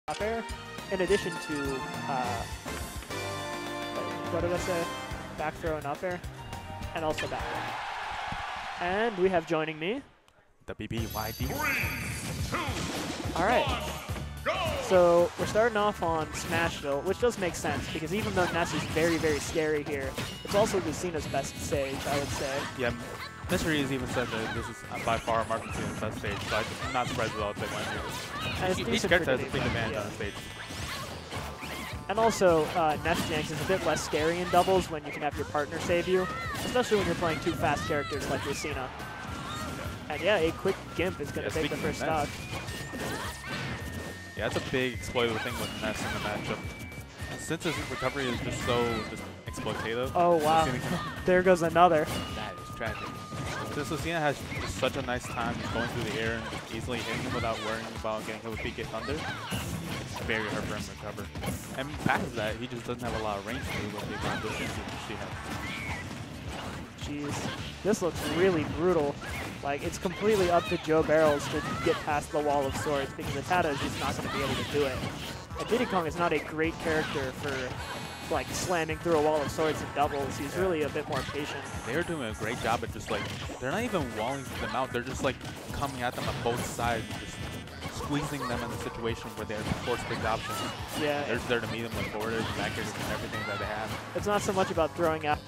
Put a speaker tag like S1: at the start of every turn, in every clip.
S1: up air, in addition to, what did I say? Back throw and up air, and also back air. And we have joining me,
S2: WBYD.
S3: 3, 2,
S1: all right.
S3: 1, go!
S1: So we're starting off on Smashville, which does make sense because even though Ness is very, very scary here, it's also Lucina's best stage, I would say.
S2: Yeah, Mystery has even said that this is by far Mark Lucina's best stage, so I'm not surprised at all if they went here.
S1: And it's
S2: Each
S1: decent
S2: character
S1: for
S2: has a big
S1: Diddy,
S2: advantage
S1: yeah.
S2: on the stage.
S1: And also, Ness Janks is a bit less scary in doubles when you can have your partner save you, especially when you're playing two fast characters like Lucina. And yeah, a quick Gimp is going to take the first stock.
S2: Yeah, that's a big exploitative thing with Ness in the matchup. Since his recovery is just so exploitative.
S1: Oh wow, there goes another.
S2: That is tragic. Since Lucina has just such a nice time just going through the air and just easily hitting him without worrying about getting hit with PK Thunder, it's very hard for him to recover. And past that, he just doesn't have a lot of range to do with the amount of distance she has.
S1: Jeez, this looks really brutal. Like, it's completely up to Joe Barrels to get past the wall of swords because Atada is just not going to be able to do it. And Diddy Kong is not a great character for like slamming through a wall of swords in doubles. He's really a bit more patient.
S2: They're doing a great job at just like, they're not even walling them out, they're just like coming at them on both sides, just squeezing them in a situation where they're forced big options.
S1: Yeah.
S2: They're just there to meet them with forwarders and backers and everything that they have.
S1: It's not so much about throwing out.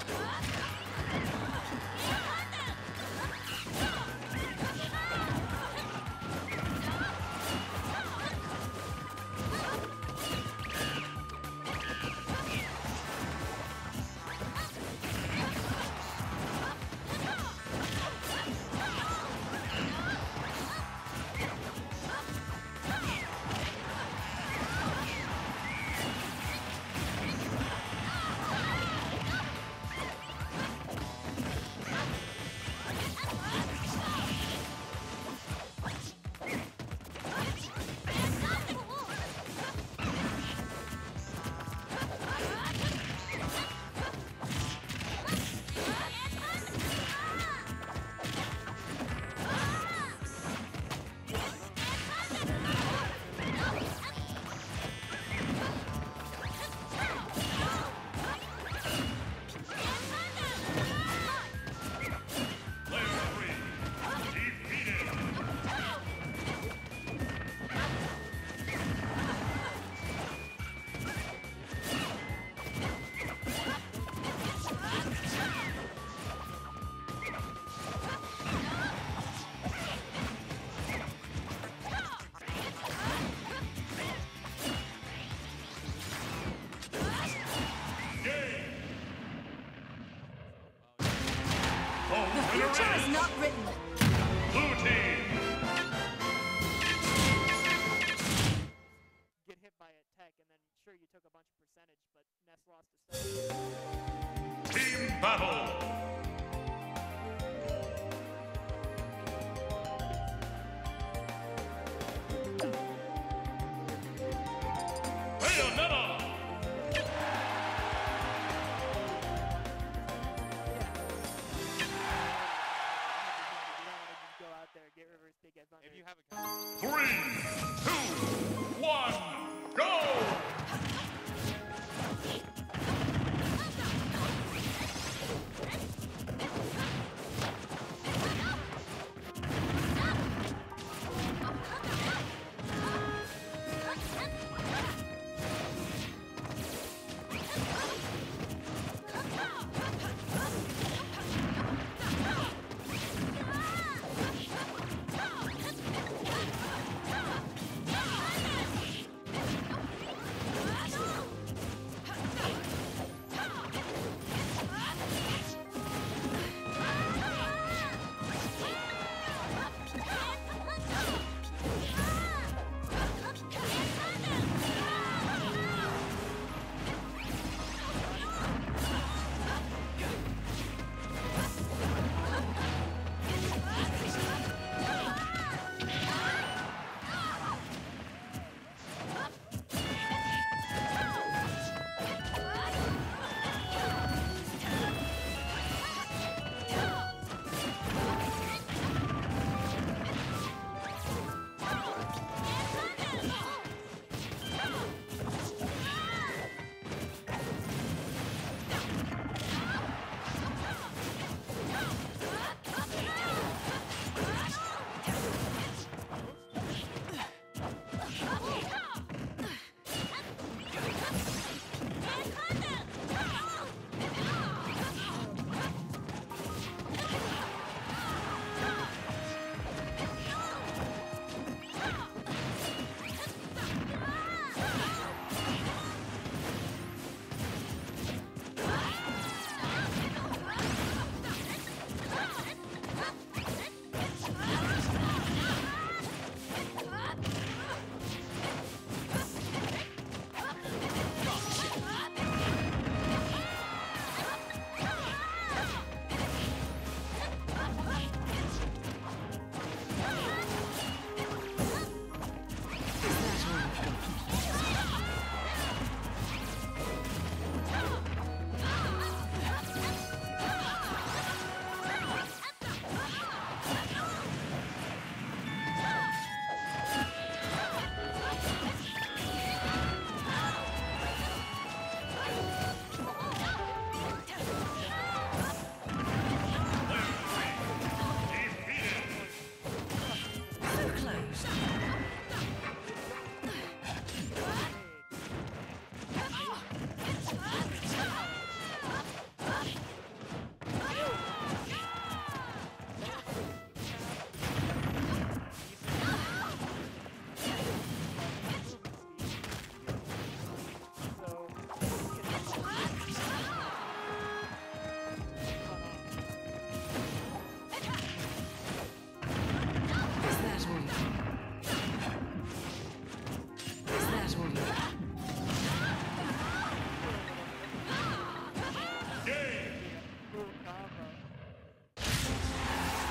S4: The future is not written.
S3: Blue team!
S1: Get hit by a tech, and then sure you took a bunch of percentage, but Ness lost a set.
S3: Team battle! Bayonetta!
S1: Go out there, get reverse big head thunder.
S2: If you have a
S3: 3, 2, 1, go!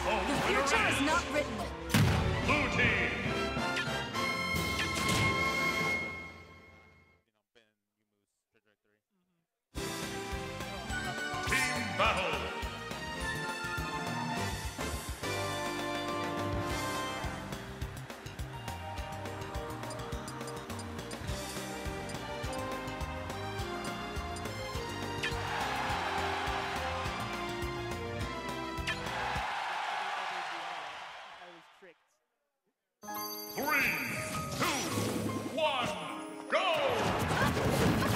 S4: The future is not written.
S3: Blue team. Team battle.
S1: I was tricked.
S3: 3, 2, 1, go!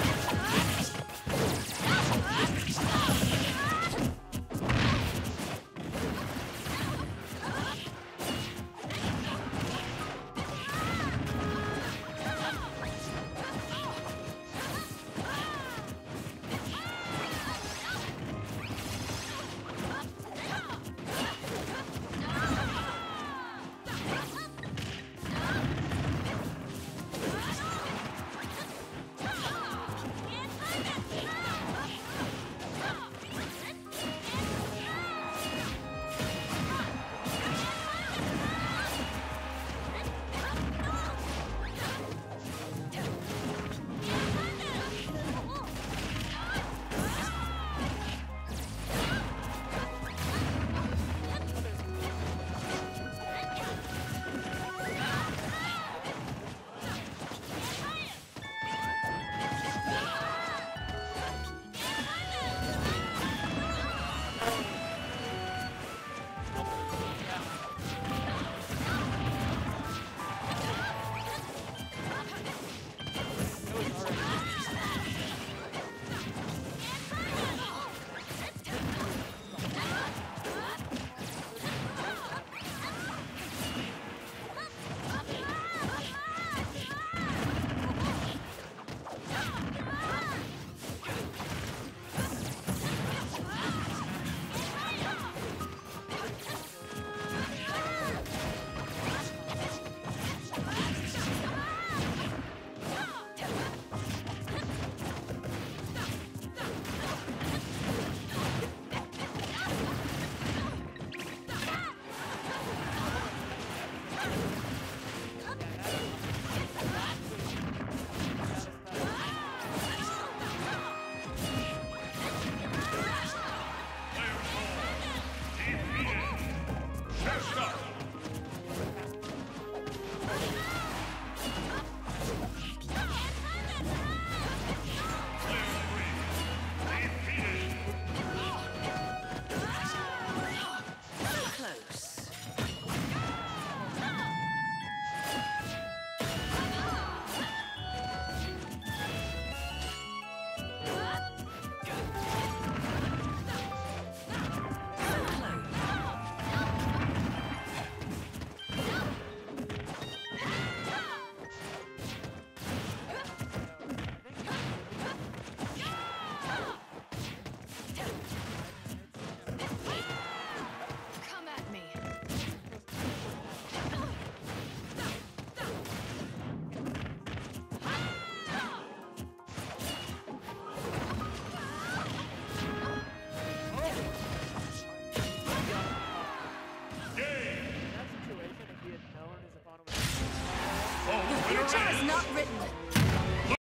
S4: The future is not written.